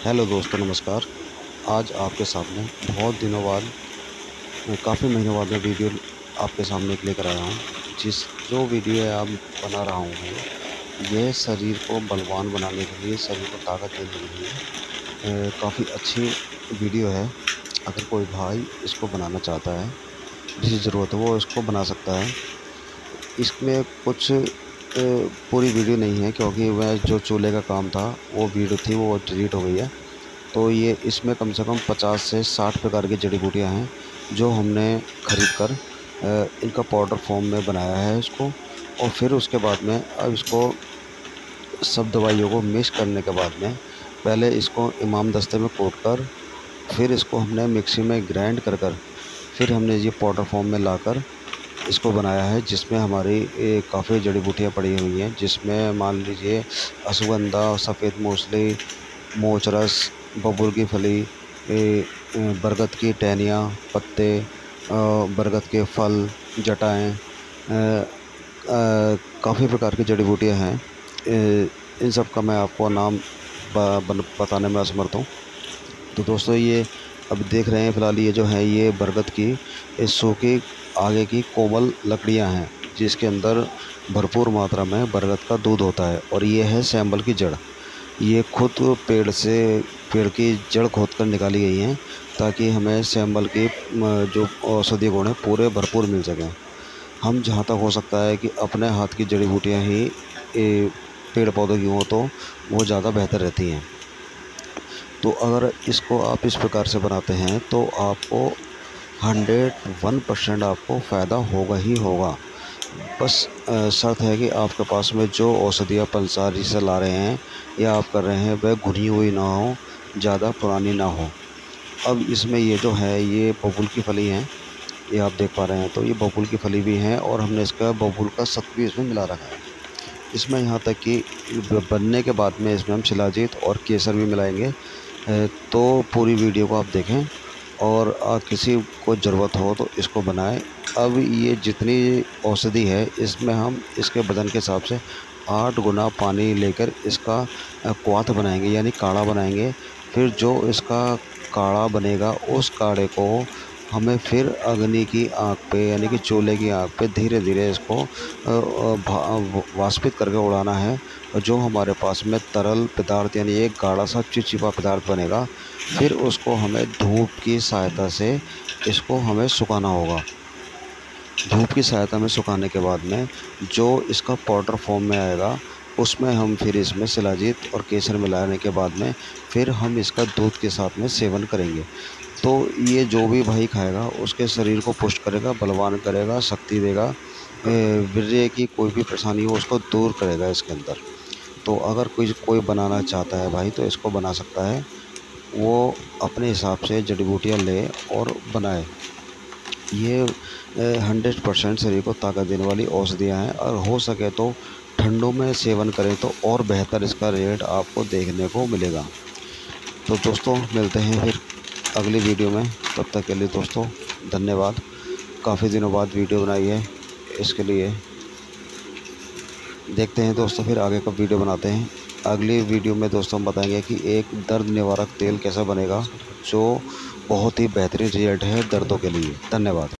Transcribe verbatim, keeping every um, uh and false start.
Hello दोस्तों, नमस्कार। आज आपके सामने बहुत दिनों बाद, काफ़ी महीनों बाद मैं वीडियो आपके सामने लेकर आया हूँ। जिस जो वीडियो है आप बना रहा हूँ मैं, यह शरीर को बलवान बनाने के लिए, शरीर को ताकत देने के लिए काफ़ी अच्छी वीडियो है। अगर कोई भाई इसको बनाना चाहता है, जिसे ज़रूरत है वो इसको बना सकता है। इसमें कुछ अ, पूरी वीडियो नहीं है, क्योंकि वह जो चूल्हे का काम था वो वीडियो थी, वो डिलीट हो गई है। तो ये इसमें कम से कम पचास से साठ प्रकार की जड़ी बूटियाँ हैं, जो हमने ख़रीद कर अ, इनका पाउडर फॉर्म में बनाया है इसको। और फिर उसके बाद में अब इसको सब दवाइयों को मिक्स करने के बाद में पहले इसको इमाम दस्ते में कोट कर, फिर इसको हमने मिक्सी में ग्राइंड कर कर फिर हमने ये पाउडर फॉर्म में लाकर इसको बनाया है, जिसमें हमारी काफ़ी जड़ी बूटियाँ पड़ी हुई हैं। जिसमें मान लीजिए अश्वगंधा, सफ़ेद मूसली, मोचरस, बबूल की फली, बरगद की टहनियाँ, पत्ते, बरगद के फल, जटाएँ, काफ़ी प्रकार की जड़ी बूटियाँ हैं। इन सब का मैं आपको नाम बताने में असमर्थ हूँ। तो दोस्तों, ये अब देख रहे हैं फ़िलहाल ये जो है ये बरगद की सूखी आगे की कोमल लकड़ियाँ हैं, जिसके अंदर भरपूर मात्रा में बरगद का दूध होता है। और ये है सैंबल की जड़। ये खुद पेड़ से पेड़ की जड़ खोदकर निकाली गई हैं, ताकि हमें सैंबल की जो औषधीय गुण है पूरे भरपूर मिल सकें। हम जहाँ तक हो सकता है कि अपने हाथ की जड़ी बूटियाँ ही पेड़ पौधों की हों तो वो ज़्यादा बेहतर रहती हैं। तो अगर इसको आप इस प्रकार से बनाते हैं तो आपको हंड्रेड वन परसेंट आपको फ़ायदा होगा ही होगा। बस शर्त है कि आपके पास में जो औषधियाँ पंसारी से ला रहे हैं या आप कर रहे हैं वह घुनी हुई ना हो, ज़्यादा पुरानी ना हो। अब इसमें ये जो है ये बबूल की फली हैं, ये आप देख पा रहे हैं। तो ये बबूल की फली भी हैं और हमने इसका बबूल का सत्व भी इसमें मिला रखा है। इसमें यहाँ तक कि बनने के बाद में इसमें हम शिलाजीत और केसर भी मिलाएंगे। तो पूरी वीडियो को आप देखें और किसी को ज़रूरत हो तो इसको बनाएं। अब ये जितनी औषधि है इसमें हम इसके वज़न के हिसाब से आठ गुना पानी लेकर इसका क्वाथ बनाएंगे, यानी काढ़ा बनाएंगे। फिर जो इसका काढ़ा बनेगा उस काढ़े को हमें फिर अग्नि की आग पे, यानी कि चूल्हे की आग पे धीरे धीरे इसको वाष्पित करके उड़ाना है। और जो हमारे पास में तरल पदार्थ, यानी एक गाढ़ा सा चिपचिपा पदार्थ बनेगा, फिर उसको हमें धूप की सहायता से इसको हमें सुखाना होगा। धूप की सहायता में सुखाने के बाद में जो इसका पाउडर फॉर्म में आएगा, उसमें हम फिर इसमें शिलाजीत और केसर मिलाने के बाद में फिर हम इसका दूध के साथ में सेवन करेंगे। तो ये जो भी भाई खाएगा उसके शरीर को पुष्ट करेगा, बलवान करेगा, शक्ति देगा, वीर्य की कोई भी परेशानी हो उसको दूर करेगा इसके अंदर। तो अगर कोई कोई बनाना चाहता है भाई तो इसको बना सकता है। वो अपने हिसाब से जड़ी बूटियाँ ले और बनाए। ये हंड्रेड परसेंट शरीर को ताकत देने वाली औषधियाँ हैं, और हो सके तो ठंडों में सेवन करें तो और बेहतर इसका रेट आपको देखने को मिलेगा। तो दोस्तों, मिलते हैं फिर अगली वीडियो में। तब तक के लिए दोस्तों धन्यवाद। काफ़ी दिनों बाद वीडियो बनाई है, इसके लिए देखते हैं दोस्तों फिर आगे का वीडियो बनाते हैं। अगली वीडियो में दोस्तों हम बताएंगे कि एक दर्द निवारक तेल कैसा बनेगा, जो बहुत ही बेहतरीन रिजल्ट है दर्दों के लिए। धन्यवाद।